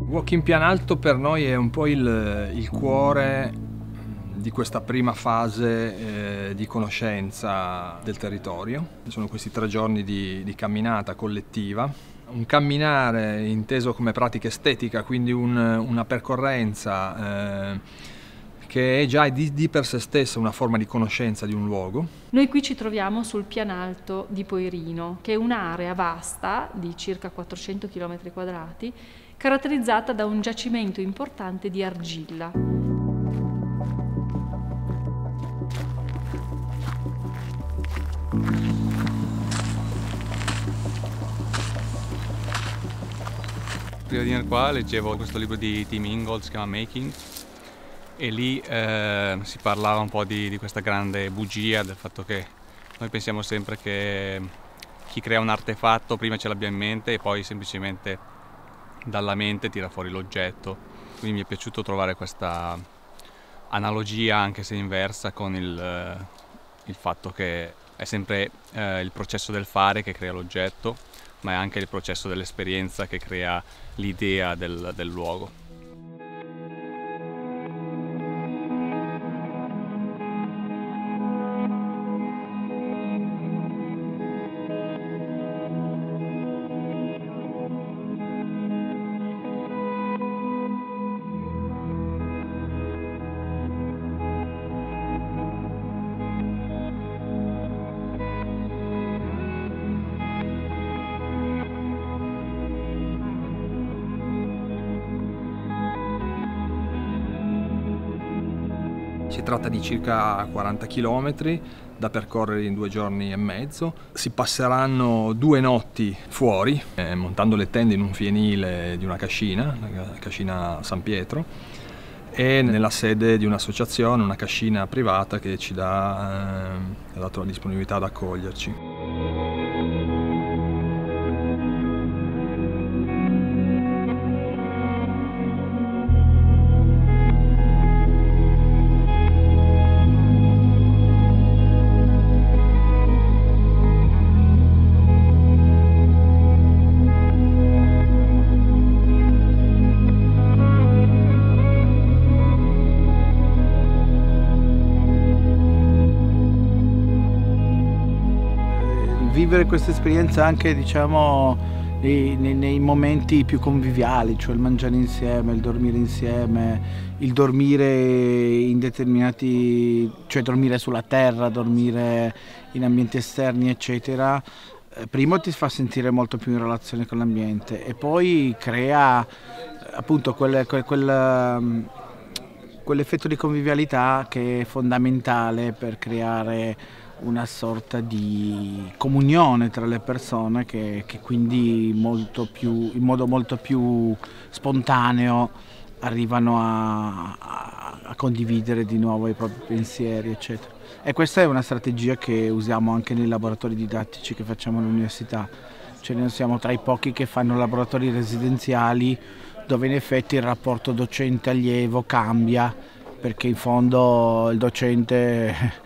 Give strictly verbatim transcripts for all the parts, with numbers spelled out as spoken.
Walking Pianalto per noi è un po' il, il cuore di questa prima fase eh, di conoscenza del territorio. Sono questi tre giorni di, di camminata collettiva. Un camminare inteso come pratica estetica, quindi un, una percorrenza eh, che è già di, di per sé stessa una forma di conoscenza di un luogo. Noi qui ci troviamo sul Pianalto di Poirino, che è un'area vasta di circa quattrocento chilometri quadrati, caratterizzata da un giacimento importante di argilla. Prima di venire qua leggevo questo libro di Tim Ingold, si chiama Making, e lì eh, si parlava un po' di, di questa grande bugia, del fatto che noi pensiamo sempre che chi crea un artefatto prima ce l'abbia in mente e poi semplicemente dalla mente tira fuori l'oggetto. Quindi mi è piaciuto trovare questa analogia, anche se inversa, con il, il fatto che è sempre eh, il processo del fare che crea l'oggetto, ma è anche il processo dell'esperienza che crea l'idea del, del luogo. Si tratta di circa quaranta chilometri da percorrere in due giorni e mezzo. Si passeranno due notti fuori, eh, montando le tende in un fienile di una cascina, la cascina San Pietro, e nella sede di un'associazione, una cascina privata che ci dà, eh, ha dato la disponibilità ad accoglierci. Vivere questa esperienza anche, diciamo, nei, nei, nei momenti più conviviali, cioè il mangiare insieme, il dormire insieme, il dormire in determinati, cioè dormire sulla terra, dormire in ambienti esterni, eccetera. Primo ti fa sentire molto più in relazione con l'ambiente e poi crea appunto quel, quel, quel, quell'effetto di convivialità che è fondamentale per creare una sorta di comunione tra le persone che, che quindi molto più, in modo molto più spontaneo arrivano a, a, a condividere di nuovo i propri pensieri, eccetera. E questa è una strategia che usiamo anche nei laboratori didattici che facciamo all'università. Cioè noi siamo tra i pochi che fanno laboratori residenziali dove in effetti il rapporto docente-allievo cambia, perché in fondo il docente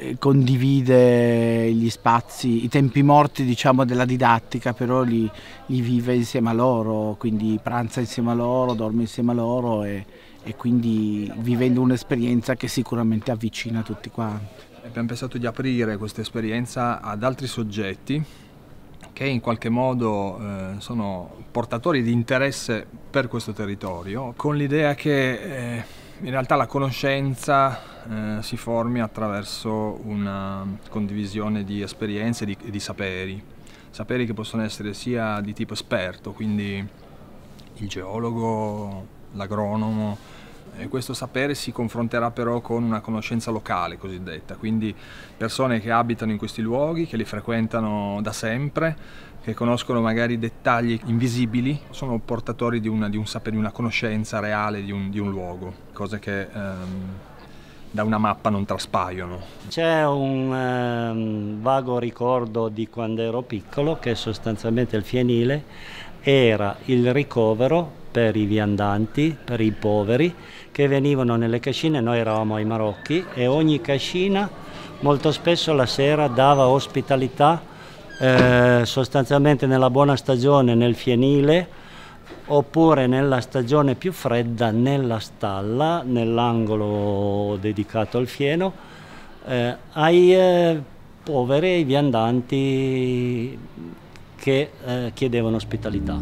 condivide gli spazi, i tempi morti, diciamo, della didattica, però li, li vive insieme a loro, quindi pranza insieme a loro, dorme insieme a loro e, e quindi vivendo un'esperienza che sicuramente avvicina tutti quanti. Abbiamo pensato di aprire questa esperienza ad altri soggetti che in qualche modo eh, sono portatori di interesse per questo territorio, con l'idea che eh, in realtà la conoscenza eh, si formi attraverso una condivisione di esperienze e di, di saperi, saperi che possono essere sia di tipo esperto, quindi il geologo, l'agronomo, e questo sapere si confronterà però con una conoscenza locale cosiddetta, quindi persone che abitano in questi luoghi, che li frequentano da sempre, che conoscono magari dettagli invisibili, sono portatori di, una, di un sapere, di una conoscenza reale di un, di un luogo, cose che ehm, da una mappa non traspaiono. C'è un ehm, vago ricordo di quando ero piccolo che sostanzialmente il fienile era il ricovero per i viandanti, per i poveri che venivano nelle cascine. Noi eravamo ai Marocchi e ogni cascina molto spesso la sera dava ospitalità eh, sostanzialmente nella buona stagione nel fienile oppure nella stagione più fredda nella stalla, nell'angolo dedicato al fieno, eh, ai eh, poveri, ai viandanti che eh, chiedevano ospitalità.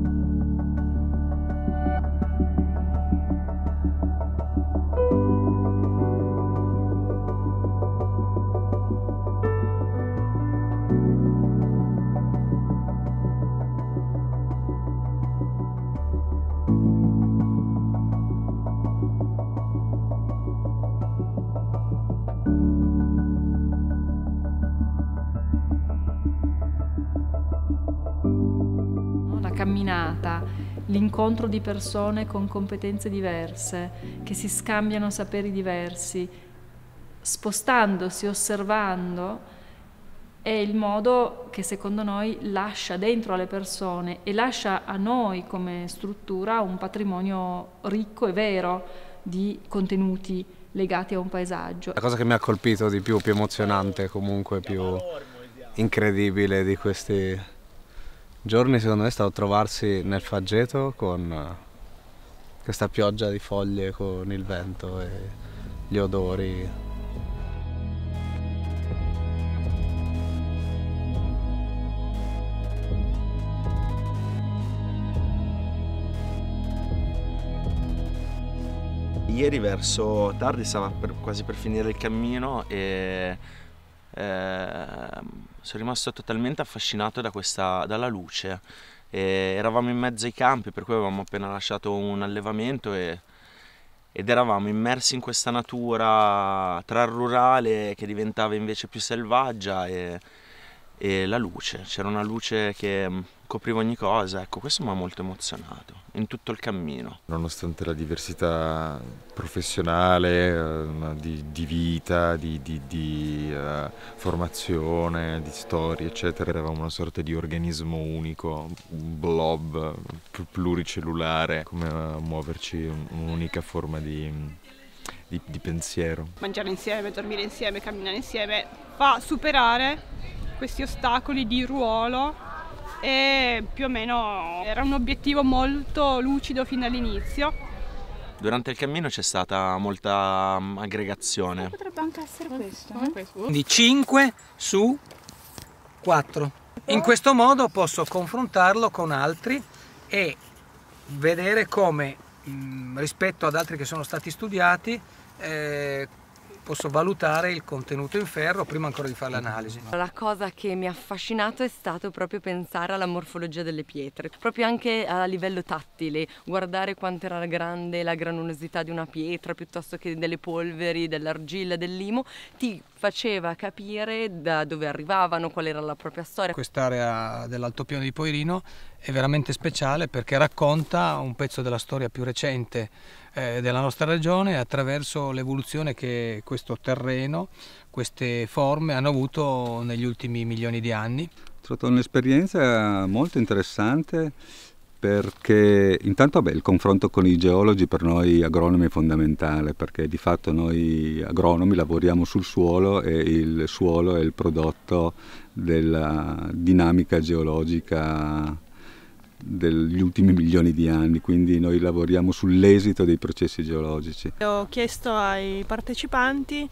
Camminata, l'incontro di persone con competenze diverse, che si scambiano saperi diversi, spostandosi, osservando, è il modo che secondo noi lascia dentro alle persone e lascia a noi come struttura un patrimonio ricco e vero di contenuti legati a un paesaggio. La cosa che mi ha colpito di più, più emozionante, comunque più incredibile di questi giorni, secondo me, è stato trovarsi nel faggeto con questa pioggia di foglie, con il vento e gli odori. Ieri verso tardi stava per, quasi per finire il cammino e eh, sono rimasto totalmente affascinato da questa, dalla luce. E eravamo in mezzo ai campi, per cui avevamo appena lasciato un allevamento e, ed eravamo immersi in questa natura tra il rurale che diventava invece più selvaggia e, e la luce. C'era una luce che copriva ogni cosa, ecco, questo mi ha molto emozionato in tutto il cammino. Nonostante la diversità professionale, di, di vita, di, di, di uh, formazione, di storia, eccetera, eravamo una sorta di organismo unico, un blob pluricellulare, come uh, muoverci un'unica forma di, di, di pensiero. Mangiare insieme, dormire insieme, camminare insieme fa superare questi ostacoli di ruolo e più o meno era un obiettivo molto lucido fin dall'inizio. Durante il cammino c'è stata molta aggregazione. Potrebbe anche essere questo. Eh? Di cinque su quattro. In questo modo posso confrontarlo con altri e vedere come mh, rispetto ad altri che sono stati studiati eh, posso valutare il contenuto in ferro prima ancora di fare l'analisi. La cosa che mi ha affascinato è stato proprio pensare alla morfologia delle pietre, proprio anche a livello tattile, guardare quanto era grande la granulosità di una pietra piuttosto che delle polveri, dell'argilla, del limo, ti faceva capire da dove arrivavano, qual era la propria storia. Quest'area dell'Altopiano di Poirino è veramente speciale perché racconta un pezzo della storia più recente eh, della nostra regione attraverso l'evoluzione che questo terreno, queste forme hanno avuto negli ultimi milioni di anni. È stata un'esperienza molto interessante perché intanto beh, il confronto con i geologi per noi agronomi è fondamentale, perché di fatto noi agronomi lavoriamo sul suolo e il suolo è il prodotto della dinamica geologica degli ultimi milioni di anni, quindi noi lavoriamo sull'esito dei processi geologici. Ho chiesto ai partecipanti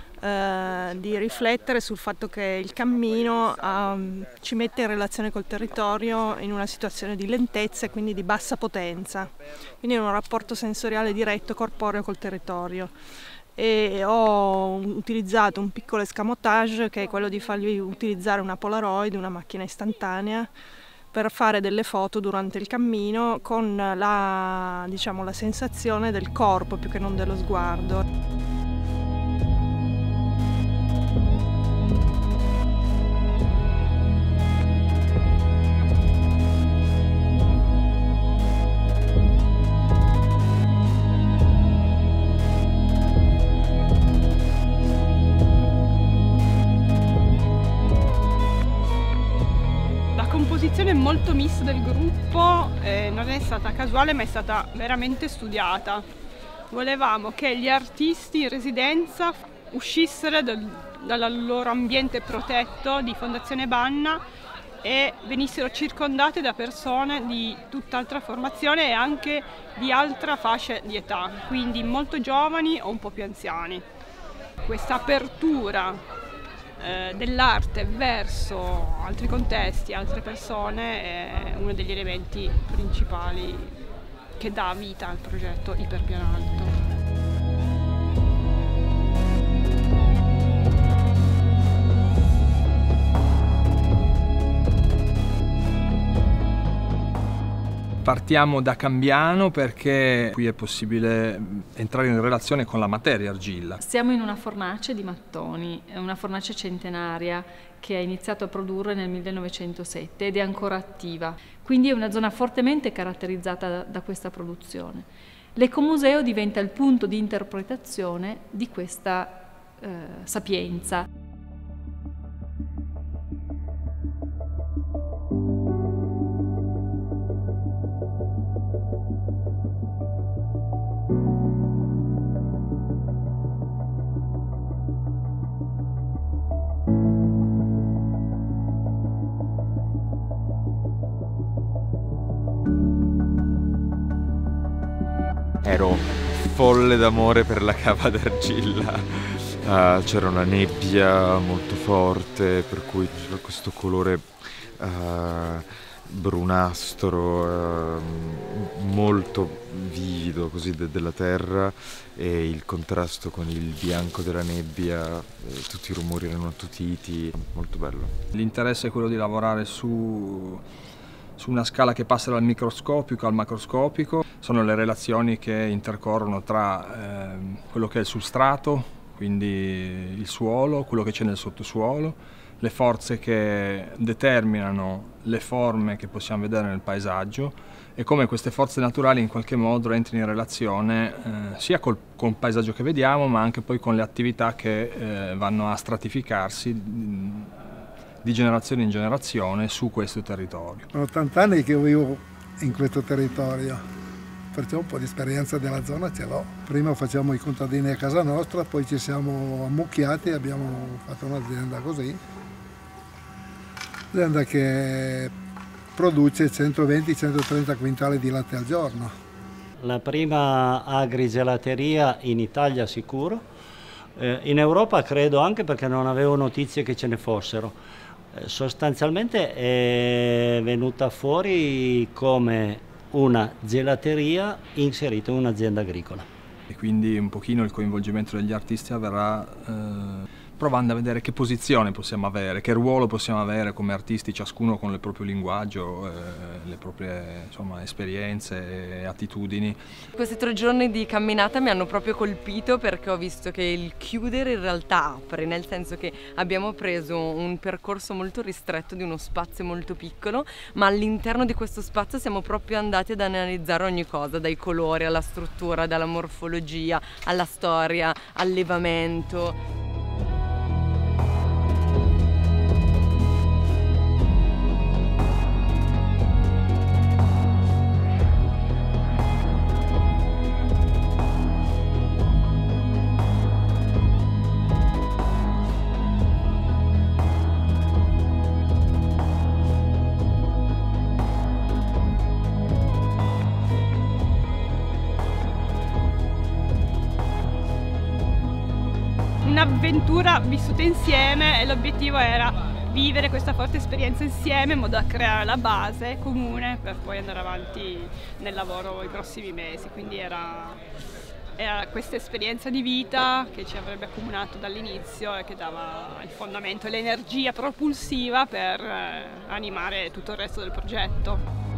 eh, di riflettere sul fatto che il cammino eh, ci mette in relazione col territorio in una situazione di lentezza e quindi di bassa potenza, quindi in un rapporto sensoriale diretto corporeo col territorio. E ho utilizzato un piccolo escamotage che è quello di fargli utilizzare una Polaroid, una macchina istantanea, per fare delle foto durante il cammino con la, diciamo, la sensazione del corpo più che non dello sguardo. È molto mista del gruppo, eh, non è stata casuale ma è stata veramente studiata. Volevamo che gli artisti in residenza uscissero dal, dal loro ambiente protetto di Fondazione Banna e venissero circondate da persone di tutt'altra formazione e anche di altra fascia di età, quindi molto giovani o un po' più anziani. Questa apertura eh, dell'arte verso altri contesti, altre persone è uno degli elementi principali che dà vita al progetto Iperpiano Alto. Partiamo da Cambiano perché qui è possibile entrare in relazione con la materia argilla. Siamo in una fornace di mattoni, è una fornace centenaria che ha iniziato a produrre nel millenovecentosette ed è ancora attiva, quindi è una zona fortemente caratterizzata da, da questa produzione. L'ecomuseo diventa il punto di interpretazione di questa eh, sapienza. Ero folle d'amore per la cava d'argilla, uh, c'era una nebbia molto forte per cui c'era questo colore uh, brunastro uh, molto vivido così de della terra, e il contrasto con il bianco della nebbia, tutti i rumori erano attutiti, molto bello. L'interesse è quello di lavorare su su una scala che passa dal microscopico al macroscopico. Sono le relazioni che intercorrono tra eh, quello che è il substrato, quindi il suolo, quello che c'è nel sottosuolo, le forze che determinano le forme che possiamo vedere nel paesaggio e come queste forze naturali in qualche modo entrino in relazione eh, sia col, col paesaggio che vediamo, ma anche poi con le attività che eh, vanno a stratificarsi di generazione in generazione su questo territorio. Sono ottanta anni che vivo in questo territorio, perciò un po' di esperienza della zona ce l'ho. Prima facciamo i contadini a casa nostra, poi ci siamo ammucchiati e abbiamo fatto un'azienda così. Azienda che produce centoventi centotrenta quintali di latte al giorno. La prima agrigelateria in Italia sicuro, eh, in Europa credo anche perché non avevo notizie che ce ne fossero. Sostanzialmente è venuta fuori come una gelateria inserita in un'azienda agricola. E quindi un pochino il coinvolgimento degli artisti avverrà eh, provando a vedere che posizione possiamo avere, che ruolo possiamo avere come artisti, ciascuno con il proprio linguaggio, eh, le proprie insomma, esperienze e attitudini. Questi tre giorni di camminata mi hanno proprio colpito perché ho visto che il chiudere in realtà apre, nel senso che abbiamo preso un percorso molto ristretto di uno spazio molto piccolo, ma all'interno di questo spazio siamo proprio andati ad analizzare ogni cosa, dai colori alla struttura, dalla morfologia, alla storia, allevamento. Un'avventura vissuta insieme e l'obiettivo era vivere questa forte esperienza insieme in modo da creare la base comune per poi andare avanti nel lavoro i prossimi mesi. Quindi era, era questa esperienza di vita che ci avrebbe accomunato dall'inizio e che dava il fondamento e l'energia propulsiva per eh, animare tutto il resto del progetto.